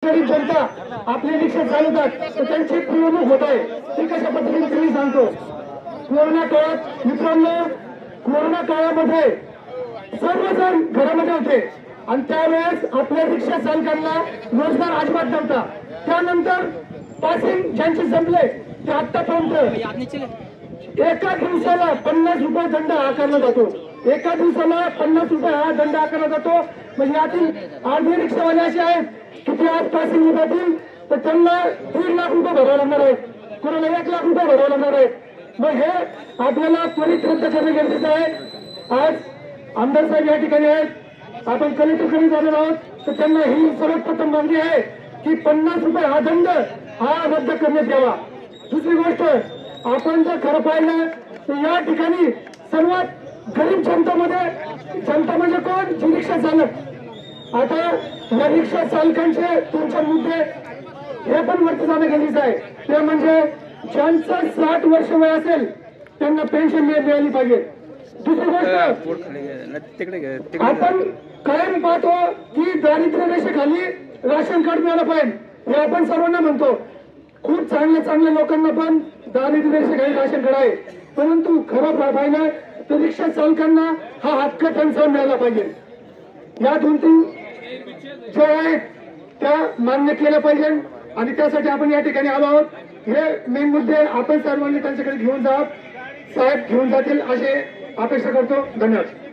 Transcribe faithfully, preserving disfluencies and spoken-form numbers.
गोरगरीब जनता आपली रिक्षा चालवतात तर त्यांची पिळवणूक होत आहे ती कशा पद्धतीने तुम्ही सांगतो। कोरोना काळात मित्रांनो, कोरोना काळामध्ये सर्वजण घरामध्ये होते आणि त्यावेळेस आपल्या रिक्षा चालकांना रोजगार अजिबात नव्हता। त्यानंतर पासिंग ज्यांचे संपले ते आतापर्यंत एका दिवसाला पन्नास रुपये दंड आकारला जातो। एका दिवसाला पन्नास रुपये हा दंड आकारला जातो। म्हणजे यातील अर्धे रिक्षावाले असे आहेत की ते आज पासिंग होतील तर त्यांना दीड लाख रुपये भरावे लागणार आहेत, कोणाला एक लाख रुपये भरावे लागणार आहेत। मग हे आपल्याला त्वरित रद्द करणे गरजेचं आहे। आज आमदार साहेब या ठिकाणी आहेत, आपण कलेक्टरकडे झालेलो आहोत तर त्यांना ही सर्वात प्रथम मागणी आहे की पन्नास रुपये हा दंड हा रद्द करण्यात यावा। दुसरी गोष्ट, आपण जर खरं पाहिलं तर या ठिकाणी सर्वात गरीब जनतामध्ये जनता म्हणजे कोण, जी रिक्षा चालक। आता या रिक्षा चालकांचे तुमचे मुद्दे हे पण वरती जाणं गरजेचं आहे। ते म्हणजे ज्यांचं साठ वर्ष वय असेल त्यांना पेन्शन मिळाली पाहिजे। दुसरी गोष्ट, आपण कायम पाहतो की दारिद्र्य रेषेखाली राशन कार्ड मिळालं पाहिजे, हे आपण सर्वांना म्हणतो। खूप चांगल्या चांगल्या लोकांना पण दारिद्र्य रेषेखाली राशन कार्ड आहे, परंतु खरं पाहिलं तर रिक्षा चालकांना हा हक्क त्यांचा मिळाला पाहिजे। या दोन तीन जे आहेत त्या मान्य केल्या पाहिजे आणि त्यासाठी आपण या ठिकाणी आलो आहोत। हे मेन मुद्दे आपण सर्वांनी त्यांच्याकडे घेऊन जा, साहेब घेऊन जातील असे अपेक्षा करतो। धन्यवाद।